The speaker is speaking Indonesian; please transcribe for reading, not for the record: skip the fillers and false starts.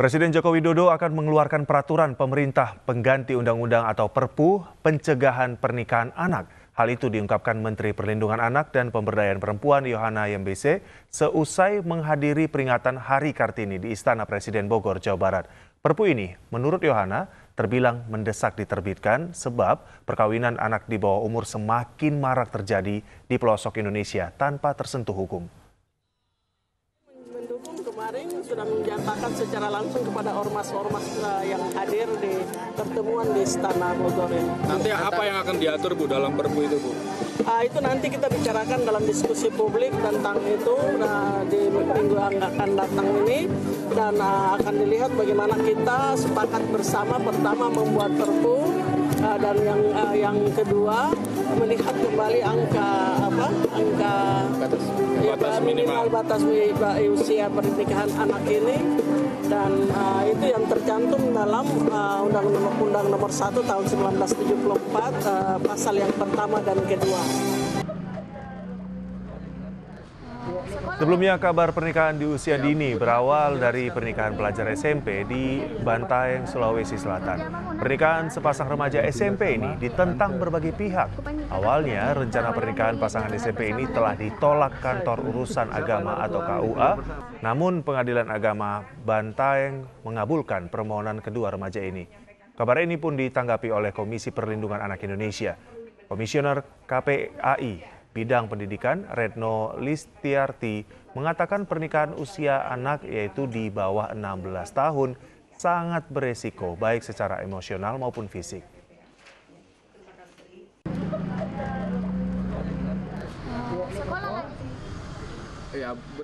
Presiden Joko Widodo akan mengeluarkan peraturan pemerintah pengganti undang-undang atau Perpu pencegahan pernikahan anak. Hal itu diungkapkan Menteri Perlindungan Anak dan Pemberdayaan Perempuan Yohana YMBC seusai menghadiri peringatan Hari Kartini di Istana Presiden Bogor, Jawa Barat. Perpu ini, menurut Yohana, terbilang mendesak diterbitkan sebab perkawinan anak di bawah umur semakin marak terjadi di pelosok Indonesia tanpa tersentuh hukum. Kemarin sudah menyatakan secara langsung kepada ormas-ormas yang hadir di pertemuan di Istana Bogor ini. Nanti apa yang akan diatur Bu dalam Perpu itu Bu? Itu nanti kita bicarakan dalam diskusi publik tentang itu di minggu yang akan datang ini, dan akan dilihat bagaimana kita sepakat bersama, pertama membuat Perpu, dan yang kedua melihat kembali angka batas minimal batas usia pernikahan anak ini, dan itu yang tercantum dalam Undang-Undang Nomor 1 Tahun 1974 pasal yang pertama dan kedua. Sebelumnya, kabar pernikahan di usia dini berawal dari pernikahan pelajar SMP di Bantaeng, Sulawesi Selatan. Pernikahan sepasang remaja SMP ini ditentang berbagai pihak. Awalnya, rencana pernikahan pasangan SMP ini telah ditolak Kantor Urusan Agama atau KUA, namun Pengadilan Agama Bantaeng mengabulkan permohonan kedua remaja ini. Kabar ini pun ditanggapi oleh Komisi Perlindungan Anak Indonesia. Komisioner KPAI Bidang Pendidikan Retno Listiarti mengatakan pernikahan usia anak yaitu di bawah 16 tahun sangat beresiko baik secara emosional maupun fisik. Ya,